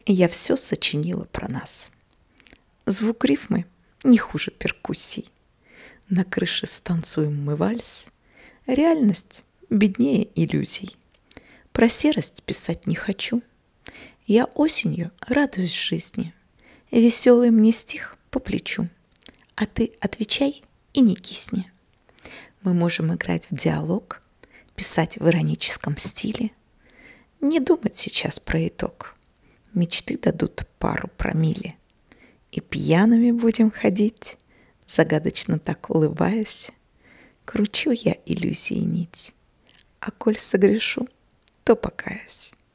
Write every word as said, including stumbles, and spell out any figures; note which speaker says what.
Speaker 1: я все сочинила про нас. Звук рифмы не хуже перкуссий. На крыше станцуем мы вальс. Реальность беднее иллюзий. Про серость писать не хочу. Я осенью радуюсь жизни. Веселый мне стих по плечу. А ты отвечай и не кисни. Мы можем играть в диалог, писать в ироническом стиле. Не думать сейчас про итог. Мечты дадут пару промилле. И пьяными будем ходить, загадочно так улыбаясь. Кручу я иллюзии нить, а коль согрешу, то покаюсь.